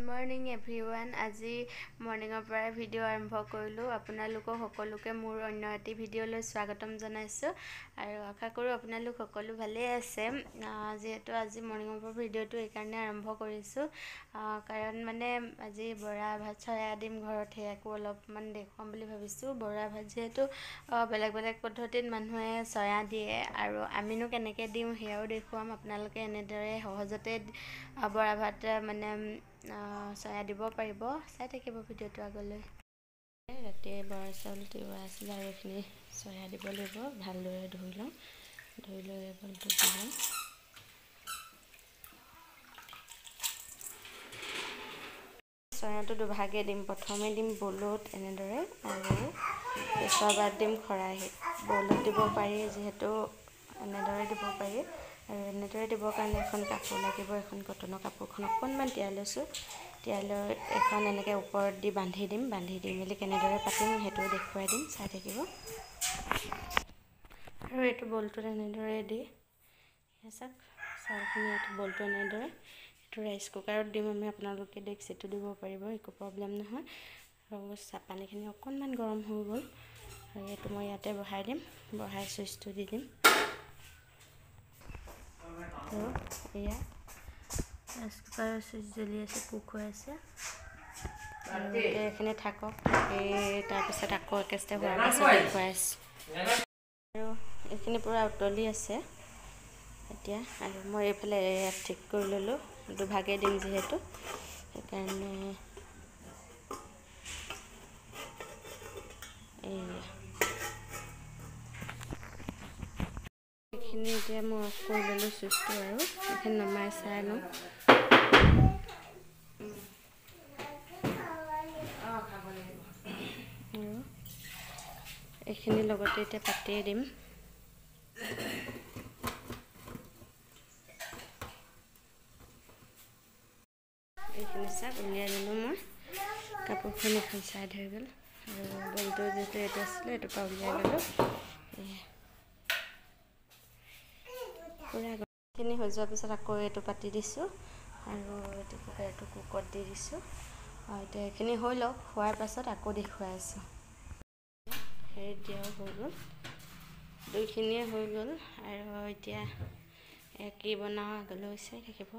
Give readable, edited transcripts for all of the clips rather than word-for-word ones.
Morning everyone. আজি মৰ্ণিঙৰ পৰাই video' আৰম্ভ কৰিলোঁ। আপোনালোকক সকলোকে মোৰ অন্য এটি ভিডিঅ'লৈ স্বাগতম জনাইছোঁ আৰু আশা কৰোঁ আপোনালোক সকলো ভালেই আছে। যিহেতু আজি মৰ্ণিঙৰ পৰা ভিডিঅ'টো এইকাৰণে আৰম্ভ কৰিছোঁ কাৰণ আজি বৰা ভাত চয়া দিম ঘৰত, সেয়াকো অলপমান দেখুৱাম বুলি ভাবিছোঁ। বৰা ভাত যিহেতু বেলেগ বেলেগ পদ্ধতিত মানুহে চয়া দিয়ে আৰু আমিনো কেনেকৈ দিওঁ সেয়াও দেখুৱাম। আপোনালোকে এনেদৰে সহজতে বৰা ভাত চয়া দিব পাৰিব। চাই থাকিব ভিডিঅ'টো আগলৈ। ৰাতিয়ে বৰা চাউল তিওৱা আছিলে আৰু এইখিনি চয়া দিব লাগিব। ভালদৰে ধুই লওঁ, ধুই লৈ বলটো দি লওঁ। চয়াটো দুভাগে দিম। প্ৰথমে দিম বলত এনেদৰে আৰু পিছৰ বাৰ দিম খৰাহিত। বলত দিব পাৰি, যিহেতু এনেদৰে দিব পাৰি। আৰু এনেদৰে দিবৰ কাৰণে এখন কাপোৰ লাগিব। এখন কটনৰ কাপোৰখন অকণমান তিয়াই লৈছোঁ। তিয়াই লৈ এখন এনেকৈ ওপৰত দি বান্ধি দিম। বান্ধি দি মেলি কেনেদৰে পাতিম সেইটো দেখুৱাই দিম, চাই থাকিব। আৰু এইটো বলটোত এনেদৰে দি চাওক, চাউলখিনি এইটো বলটো এনেদৰে, এইটো ৰাইচ কুকাৰত দিম আমি। আপোনালোকে ডেক্সিটো দিব পাৰিব, একো প্ৰব্লেম নহয়। আৰু পানীখিনি অকণমান গৰম হৈ গ'ল আৰু এইটো মই ইয়াতে বহাই দিম। বহাই চুইচটো দি দিম আৰু এয়া ৰাইচ কুকাৰৰ চুইচ জ্বলি আছে, কুক হৈ আছে। আৰু এইখিনি থাকক, তাৰপিছত আকৌ একেষ্টে হোৱাৰ পাছত দেখুৱাই আছোঁ। আৰু এইখিনি পূৰা উতলি আছে এতিয়া। আৰু মই এইফালে ইয়াত ঠিক কৰি ল'লোঁ, দুভাগে দিম যিহেতু, সেইকাৰণে এইখিনি এতিয়া মই অফ কৰি ল'লোঁ চুইচটো আৰু এইখিনি নমাই চাই লওঁ। আৰু এইখিনিৰ লগতে এতিয়া পাতিয়ে দিম। এইখিনি চাওক, উলিয়াই ল'লোঁ মই। কাপোৰখন এখন চাইড হৈ গ'ল আৰু বলটো যিহেতু এইটো আছিলে এইটোৰ পৰা উলিয়াই ল'লোঁ। পূৰা এইখিনি হৈ যোৱাৰ পিছত আকৌ এইটো পাতি দিছোঁ আৰু এইটো কুকত দি দিছোঁ। এতিয়া এইখিনি হৈ লওক, হোৱাৰ পাছত আকৌ দেখুৱাই আছোঁ। হেৰিত দিয়াও হৈ গ'ল, দুইখিনিয়ে হৈ গ'ল। আৰু এতিয়া কি বনাওঁ আগলৈ চাই থাকিব।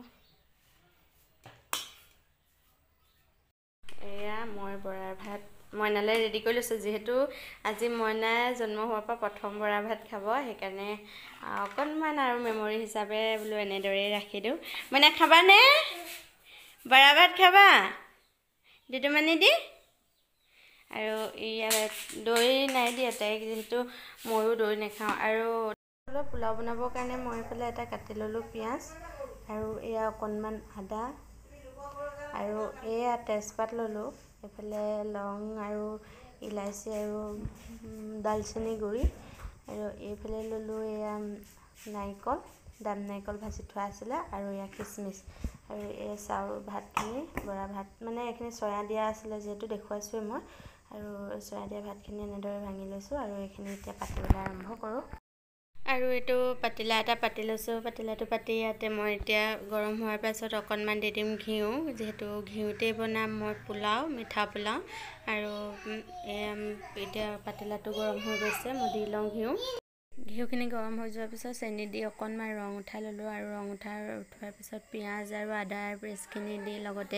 এয়া মই বৰাৰ ভাত মইনালৈ ৰেডি কৰি লৈছোঁ। যিহেতু আজি মইনাই জন্ম হোৱাৰ পৰা প্ৰথম বৰা ভাত খাব, সেইকাৰণে অকণমান আৰু মেমৰি হিচাপে বোলো এনেদৰেই ৰাখি দিওঁ। মইনা খাবানে? বৰা ভাত খাবা? দুটুমানি দি। আৰু ইয়াত দৈ নাই দিয়া তাইক, যিহেতু ময়ো দৈ নাখাওঁ। আৰু পোলাও বনাবৰ কাৰণে মই এইফালে এটা কাটি ল'লোঁ পিঁয়াজ, আৰু এয়া অকণমান আদা, আৰু এয়া তেজপাত ল'লোঁ। এইফালে লং আৰু ইলাচি আৰু দালচেনি গুড়ি, আৰু এইফালে ল'লোঁ এয়া নাৰিকল, দাব নাৰিকল ভাজি থোৱা আছিলে, আৰু এয়া খিচমিচ। আৰু এই চাউল ভাতখিনি, বৰা ভাত এইখিনি চয়া দিয়া আছিলে যিহেতু দেখুৱাইছোঁৱেই মই। আৰু চয়া দিয়া ভাতখিনি এনেদৰে ভাঙি লৈছোঁ আৰু এইখিনি এতিয়া পাতিবলৈ আৰম্ভ কৰোঁ। আৰু এইটো পাতিলা এটা পাতি লৈছোঁ। পাতিলাটো পাতি ইয়াতে মই এতিয়া গৰম হোৱাৰ পাছত অকণমান দি দিম ঘিউ, যিহেতু ঘিউতেই বনাম মই পোলাও, মিঠা পোলাও। আৰু এতিয়া পাতিলাটো গৰম হৈ গৈছে, মই দি লওঁ ঘিউ। ঘিউখিনি গৰম হৈ যোৱাৰ পিছত চেনি দি অকণমান ৰং উঠাই ল'লোঁ, আৰু ৰং উঠোৱাৰ পিছত পিঁয়াজ আৰু আদাৰ পেষ্টখিনি দি লগতে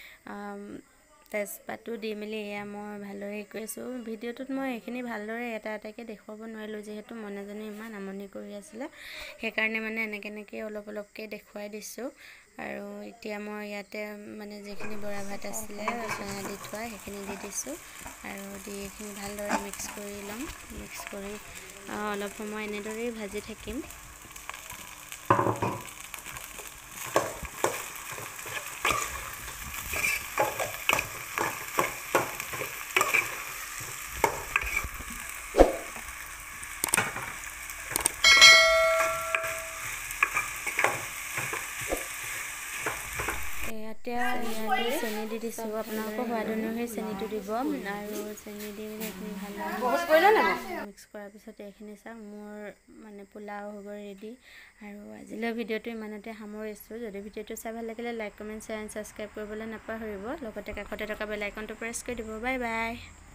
তেজপাতো দি মেলি এয়া মই ভালদৰে কৰি আছোঁ। ভিডিঅ'টোত মই এইখিনি ভালদৰে এটা এটাকৈ দেখুৱাব নোৱাৰিলোঁ, যিহেতু মইনাজনী ইমান আমনি কৰি আছিলে, সেইকাৰণে এনেকৈ অলপ অলপকৈ দেখুৱাই দিছোঁ। আৰু এতিয়া মই ইয়াতে যিখিনি বৰা ভাত আছিলে চয়া দি থোৱা, সেইখিনি দি দিছোঁ। আৰু দি এইখিনি ভালদৰে মিক্স কৰি ল'ম। মিক্স কৰি অলপ সময় এনেদৰেই ভাজি থাকিম। এতিয়া ইয়াতে চেনি দি দিছোঁ, আপোনালোকৰ সোৱাদ অনুসৰি চেনিটো দিব আৰু চেনি দি এইখিনি ভালদৰে মিক্স কৰাৰ পিছত এইখিনি চাওক মোৰ মানে পোলাও হৈ গ'ল ৰেডি। আৰু আজিলৈ ভিডিঅ'টো ইমানতে সামৰিছোঁ। যদি ভিডিঅ'টো চাই ভাল লাগিলে like comment share and subscribe কৰিবলৈ নাপাহৰিব। লগতে কাষতে থকা বেল আইকনটো প্ৰেছ কৰি দিব। Bye bye.